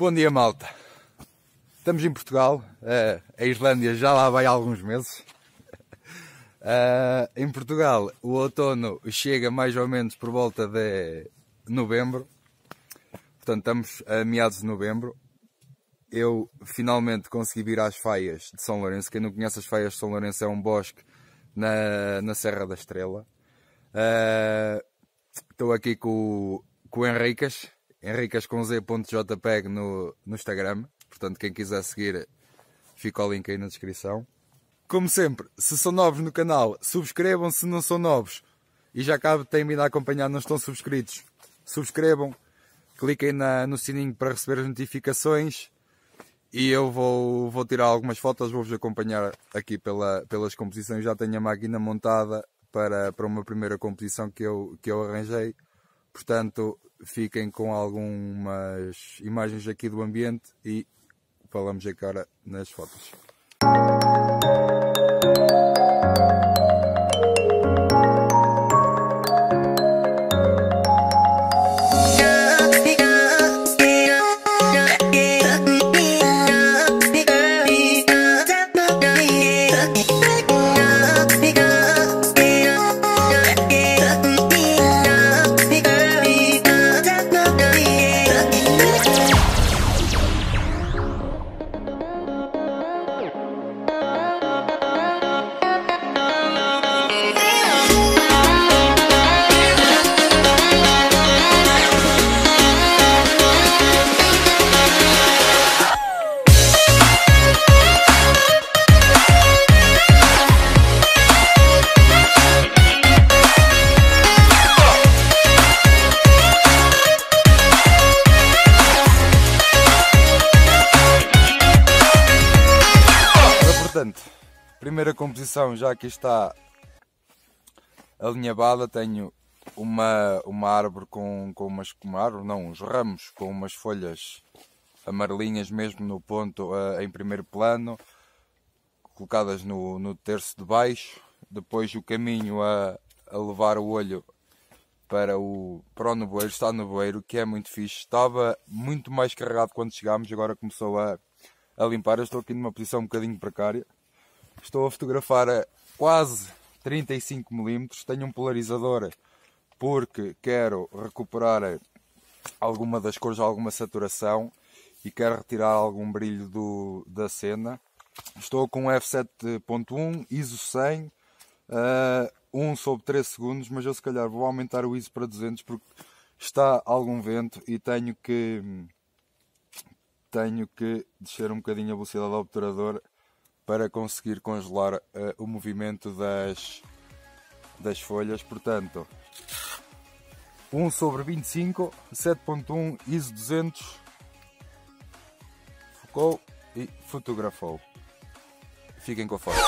Bom dia, malta. Estamos em Portugal. A Islândia já lá vai há alguns meses. Em Portugal o outono chega mais ou menos por volta de novembro. Portanto, estamos a meados de novembro. Eu finalmente consegui vir às Faias de São Lourenço. Quem não conhece as Faias de São Lourenço, é um bosque na Serra da Estrela. Estou aqui com o Henricas com z.jpg no Instagram. Portanto, quem quiser seguir, fica o link aí na descrição. Como sempre, se são novos no canal, subscrevam. Se não são novos e já têm vindo a acompanhar, não estão subscritos, subscrevam. Cliquem no sininho para receber as notificações. E eu vou tirar algumas fotos, vou-vos acompanhar aqui pelas composições. Já tenho a máquina montada para uma primeira composição que eu arranjei. Portanto, fiquem com algumas imagens aqui do ambiente e falamos agora nas fotos. Portanto, primeira composição já aqui está alinhavada. Tenho uma árvore uns ramos com umas folhas amarelinhas mesmo no ponto, em primeiro plano, colocadas no terço de baixo. Depois o caminho a levar o olho para o nevoeiro. Está o nevoeiro, que é muito fixe. Estava muito mais carregado quando chegámos, agora começou a limpar. Eu estou aqui numa posição um bocadinho precária. Estou a fotografar a quase 35 mm. Tenho um polarizador porque quero recuperar alguma das cores, alguma saturação, e quero retirar algum brilho da cena. Estou com f7.1, ISO 100, 1/13 segundos, mas eu se calhar vou aumentar o ISO para 200 porque está algum vento e tenho que descer um bocadinho a velocidade do obturador para conseguir congelar o movimento das folhas. Portanto, 1/25, 7.1, ISO 200, focou e fotografou. Fiquem com a foto.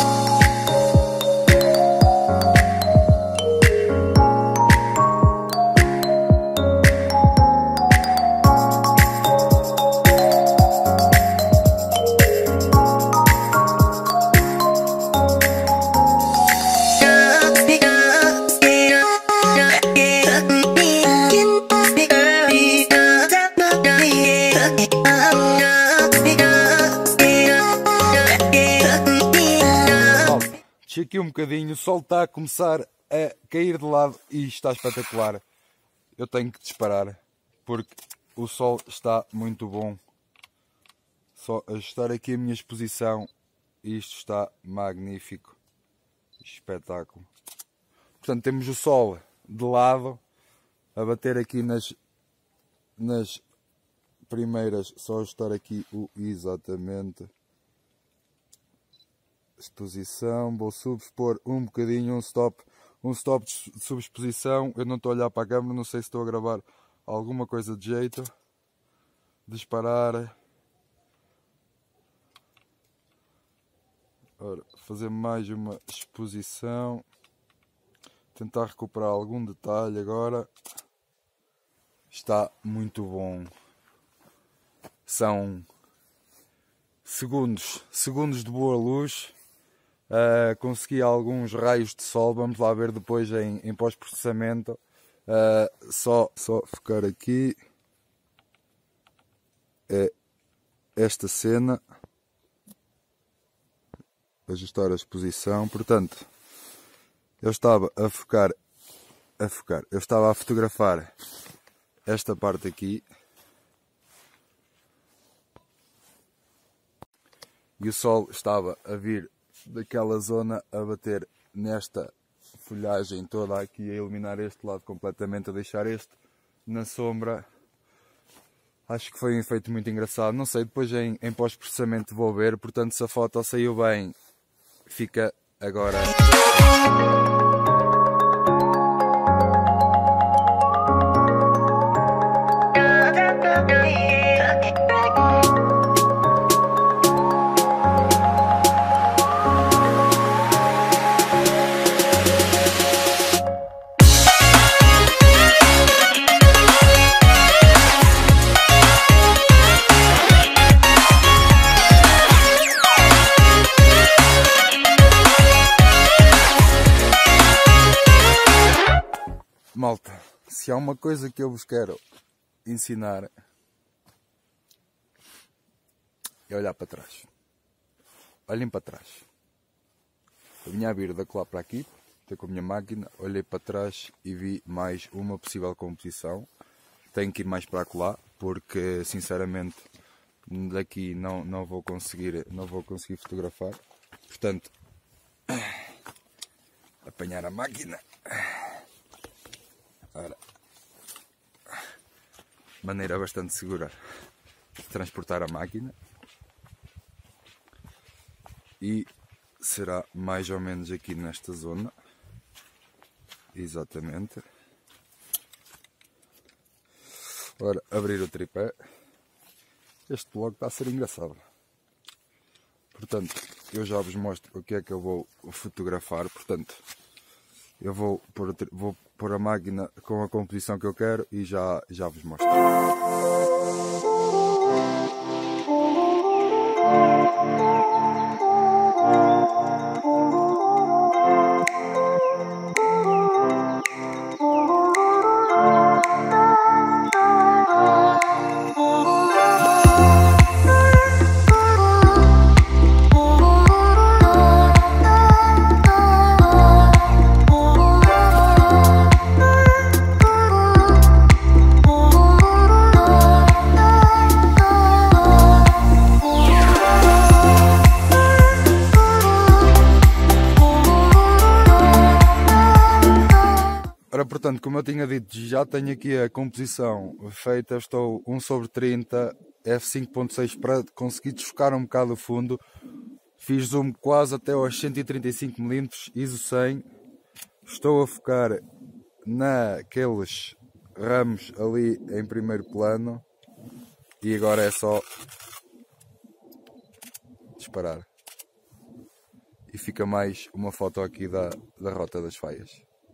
Desci aqui um bocadinho, o sol está a começar a cair de lado e está espetacular. Eu tenho que disparar porque o sol está muito bom. Só ajustar aqui a minha exposição e isto está magnífico. Espetáculo. Portanto, temos o sol de lado a bater aqui nas primeiras. Só ajustar aqui exatamente. Exposição, vou subexpor um bocadinho, um stop de subexposição. Eu não estou a olhar para a câmera, não sei se estou a gravar alguma coisa de jeito. Disparar. Ora, fazer mais uma exposição. Tentar recuperar algum detalhe agora. Está muito bom. São segundos de boa luz. Consegui alguns raios de sol, vamos lá ver depois em pós-processamento. Só focar aqui. esta cena, ajustar a exposição. Portanto, eu estava a fotografar esta parte aqui e o sol estava a vir daquela zona a bater nesta folhagem toda aqui, a iluminar este lado completamente, a deixar este na sombra. Acho que foi um efeito muito engraçado. Não sei, depois em pós-processamento vou ver. Portanto, se a foto saiu bem, fica agora. Malta, se há uma coisa que eu vos quero ensinar é olhar para trás. Olhem para trás. Eu vinha a vir da lá para aqui, estou com a minha máquina, olhei para trás e vi mais uma possível composição. Tenho que ir mais para lá porque sinceramente daqui não vou conseguir fotografar. Portanto, apanhar a máquina. Ora, maneira bastante segura de transportar a máquina e será mais ou menos aqui nesta zona, exatamente. Ora, abrir o tripé. Este vlog está a ser engraçado, portanto eu já vos mostro o que é que eu vou fotografar. Portanto, eu vou pôr a máquina com a composição que eu quero e já vos mostro. Portanto, como eu tinha dito, já tenho aqui a composição feita. Estou 1/30, f5.6 para conseguir desfocar um bocado o fundo. Fiz zoom quase até aos 135mm, ISO 100. Estou a focar naqueles ramos ali em primeiro plano. E agora é só disparar. E fica mais uma foto aqui da Rota das Faias.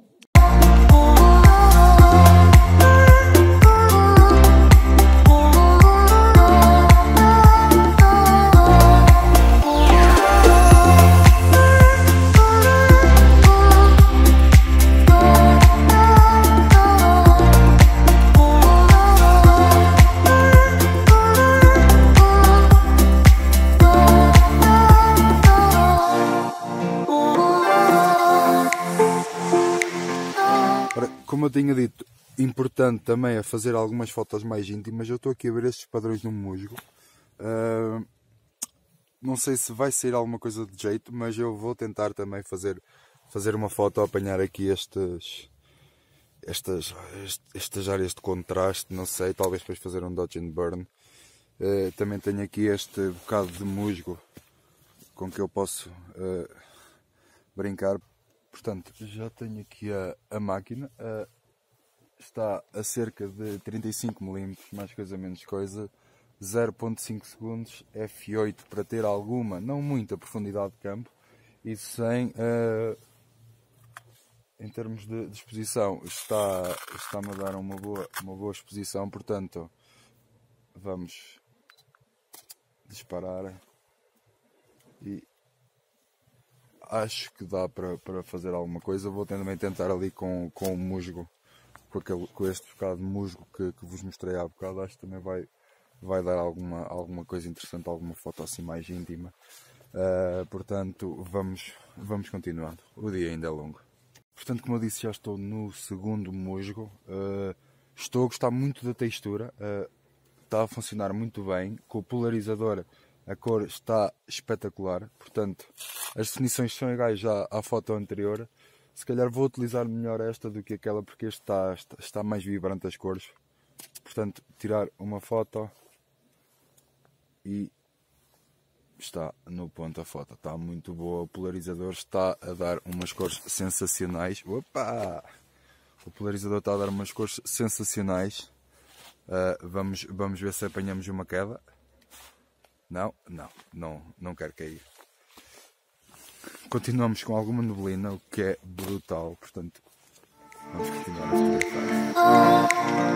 Como eu tinha dito, importante também é fazer algumas fotos mais íntimas. Eu estou aqui a ver estes padrões no musgo. Não sei se vai sair alguma coisa de jeito, mas eu vou tentar também fazer uma foto a apanhar aqui estas áreas de contraste. Não sei, talvez depois fazer um dodge and burn. Também tenho aqui este bocado de musgo com que eu posso brincar. Portanto, já tenho aqui a máquina, está a cerca de 35mm, mais coisa menos coisa, 0.5 segundos, f8 para ter alguma, não muita profundidade de campo, e sem, em termos de exposição, está-me a dar uma boa exposição. Portanto, vamos disparar e acho que dá para fazer alguma coisa. Vou também tentar ali com o musgo, com este bocado de musgo que vos mostrei há bocado. Acho que também vai dar alguma coisa interessante, alguma foto assim mais íntima. Portanto, vamos continuando. O dia ainda é longo. Portanto, como eu disse, já estou no segundo musgo. Estou a gostar muito da textura. Está a funcionar muito bem. Com o polarizador a cor está espetacular. Portanto, as definições são iguais já à foto anterior. Se calhar vou utilizar melhor esta do que aquela, porque este está mais vibrante as cores. Portanto, tirar uma foto e está no ponto a foto. Está muito boa, o polarizador está a dar umas cores sensacionais. Opa! O polarizador está a dar umas cores sensacionais. Vamos ver se apanhamos uma queda. Não quero cair. Continuamos com alguma neblina, o que é brutal. Portanto, vamos continuar a fotografar.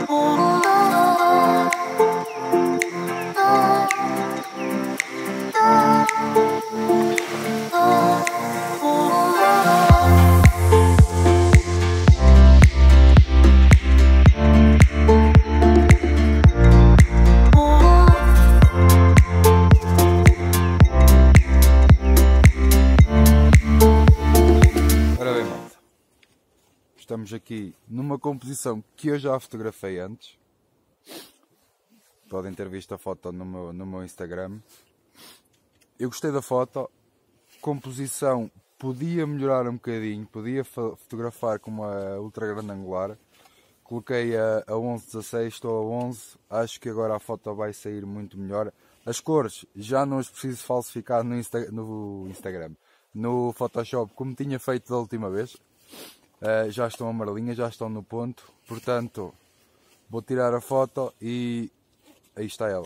Estamos aqui numa composição que eu já fotografei antes. Podem ter visto a foto no meu Instagram. Eu gostei da foto. Composição podia melhorar um bocadinho. Podia fotografar com uma ultra grande angular. Coloquei a 11:16, estou a 11. Acho que agora a foto vai sair muito melhor. As cores já não as preciso falsificar no Instagram. No Photoshop, como tinha feito da última vez. Já estão amarelinhas, já estão no ponto, portanto vou tirar a foto e aí está ela.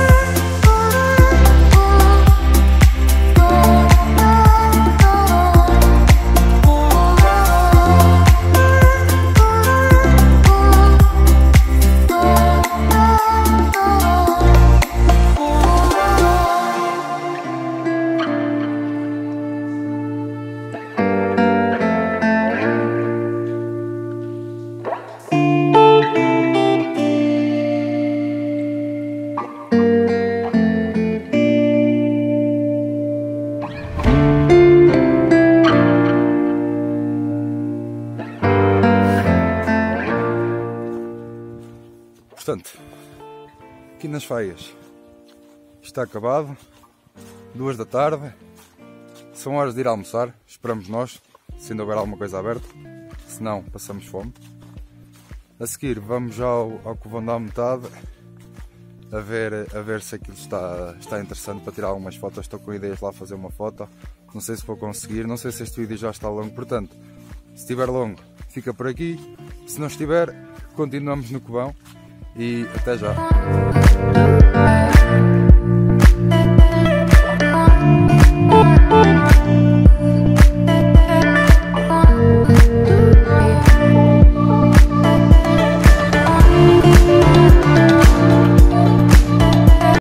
Portanto, aqui nas feias está acabado, 2 da tarde, são horas de ir almoçar, esperamos nós, se ainda houver alguma coisa aberta, se não passamos fome. A seguir vamos ao Covão da Metade, a ver se aquilo está interessante para tirar algumas fotos. Estou com ideias lá fazer uma foto, não sei se vou conseguir, não sei se este vídeo já está longo, portanto, se estiver longo fica por aqui, se não estiver continuamos no Covão. E até já!